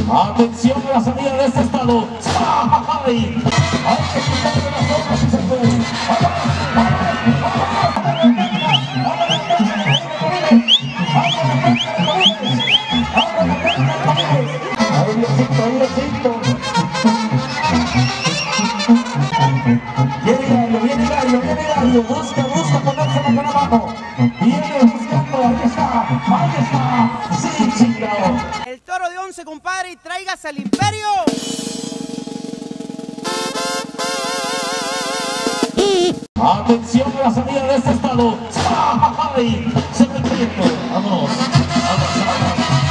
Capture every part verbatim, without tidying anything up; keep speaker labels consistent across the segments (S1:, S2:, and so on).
S1: Atención a la salida de este estado. ¡Ay! Hay que quitarle las hojas si se puede. Ahí Diosito, ahí Diosito. Viene Gallo, viene Gallo, viene Gallo. Busca, busca ponerse la cara abajo. Viene buscando, ahí está, ahí está. Sí, chingado.
S2: El toro de once, compadre, y tráigase al imperio.
S1: Atención a la salida de este estado. ¡Ay! Se va el proyecto. Vámonos. Vamos, vamos.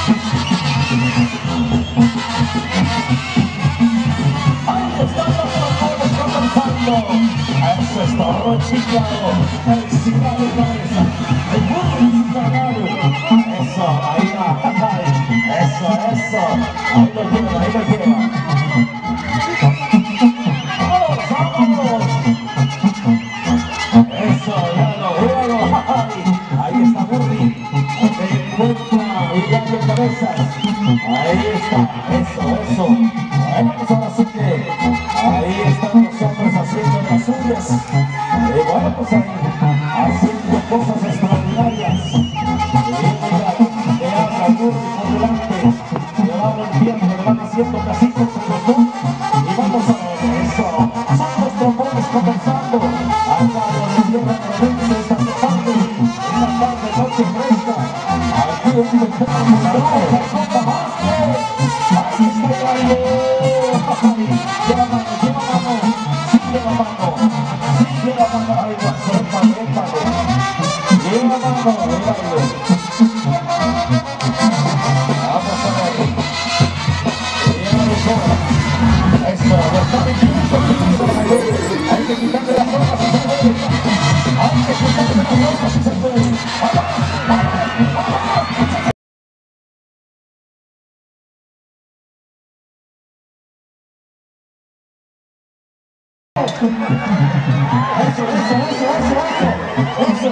S1: Ahí están los tambores comenzando. Eso es todo, chingado. El cigarro de cabeza. El burro cigarro. Eso, ahí va. Eso, eso. Ahí lo lleva, ahí lo lleva. ¡Vamos, vámonos! Eso, véalo, véalo. Ahí está Burri. Se encuentra Gallo Cabezas. Ahí está, eso, eso. Vamos ahora sí que ahí están los hombres haciendo las suyas. Y bueno, pues ahí haciendo cosas extraordinarias. Y mira, le habla Burri por delante. Le va rompiendo, le van haciendo casitos con los dos. Y vamos a ver eso. Son los trombones comenzando. Acá donde tierra provincia de esta tarde. Una tarde, noche fresca. Aquí es donde estamos la roja, compa Vázquez. Ahí está Gallo. Lleva mano, lleva mano. Sí, lleva mano. Sí, lleva mano. Ahí va, épale, épale. Lleva mano, Gallo. Vamos a ver. Lleva mejor. Eso, lo está metiendo. Hay que quitarle las hojas si se puede. Hay que quitarle las hojas si se puede. Eso, eso, eso, eso, eso, eso. Eso,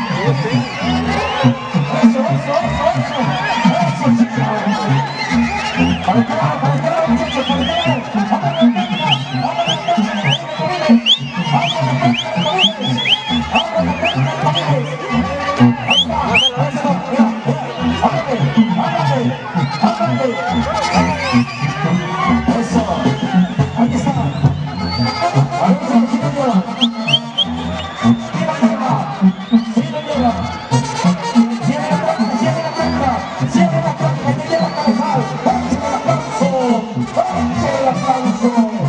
S1: eso, eso, eso. Eso, chicos. Para acá, para acá, muchachos, para acá. Eso, aquí está. Ahí está, sí lo lleva. Sí lo lleva. Cierra la tranca, cierra la tranca. Cierra la tranca, que lleva cabezal. Póngase el aplauso. Póngase el aplauso.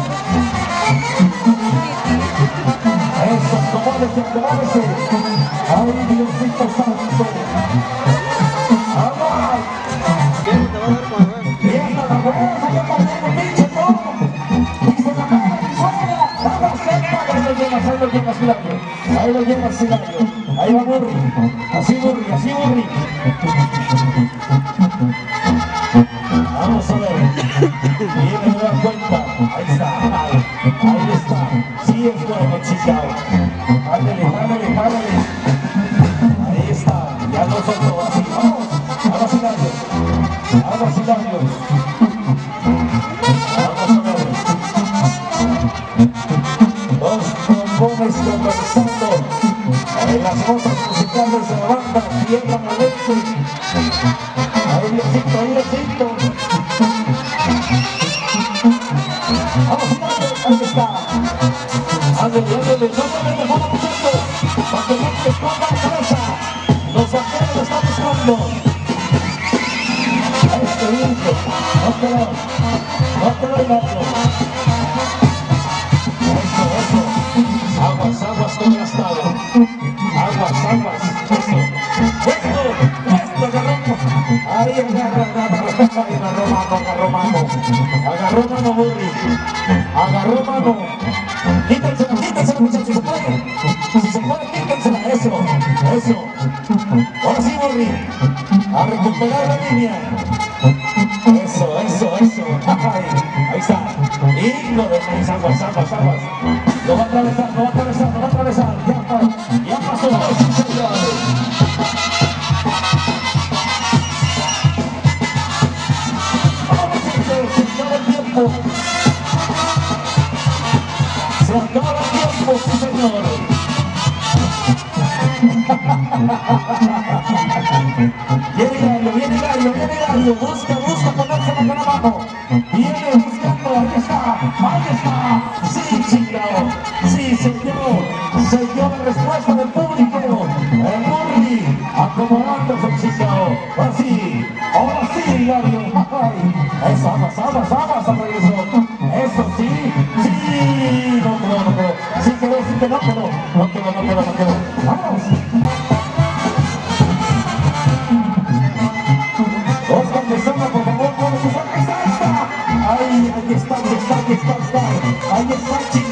S1: Eso, acomódese, acomódese. Ay, Diosito santo. ¡Vamos! ¡Viendo la hueva! ¡Ya pasó el pinche todo! ¡Dice la cara que suena! ¡Vamos, sepa! Ahí lo llevas, ahí lo llevas, Gallo. Ahí lo llevas, Gallo. Ahí va Burri. Así Burri, así Burri. Vamos a ver. Viene de la cuenta. Ahí está. Ahí está. Sí es bueno, chica. Ándale, ándale, ándale. Ahí está. Ya lo soltó. Así, vamos. Ahora sí, Gallo. Ahora sí, Gallo. Vamos a ver. Dos trombones conversando. En las notas musicales de la banda Tierra Malense. Ahí Diosito, ahí Diosito. Vamos, Gallo. Ahí está. Ándale, ándale. No te me dejó, muchachos. Para que no te ponga la cabeza. Los vaqueros lo están buscando. Este viento, no te lo, no te lo Gallo. Eso, eso. Aguas, aguas con el estado. Aguas, aguas. Eso. Puesto, puesto, agarramos. Ahí agarra, agarra. Ahí agarró mano, agarró mano. Agarró mano, Burri. Agarró mano. Quítensela, quítensela, muchachos, si se puede. Si se puede, quítensela. Eso, eso. Ahora sí, Burri. A recuperar la línea. Eso, eso, eso. Ahí, ahí está. Hijo de maíz, aguas, aguas, aguas. Lo va a atravesar, lo va a atravesar, lo va a atravesar. Ya, ya pasó. Sí, señor. Vamos, chicos. tiempo. Se acaba el tiempo, sí señor. Viene Gallo, viene Gallo, viene Gallo. Busca, busca ponerse la cara abajo. Viene buscando, ahí está, ahí está. Sí, chingado. Sí, se dio, se dio la respuesta del público. El Murri acomodándose, chingado. Ahora sí, ahora sí, Gallo. Ay, eso, aguas, aguas, aguas, al regreso. Eso sí, sí. No quedó, no quedó. Sí quedó, sí quedó, no quedó. No quedó, no quedó, no quedó. Vamos. Oscar Quesada, por favor, con su saca, ahí está, ahí está, ahí está, ahí está, ahí está, ahí está, chicos.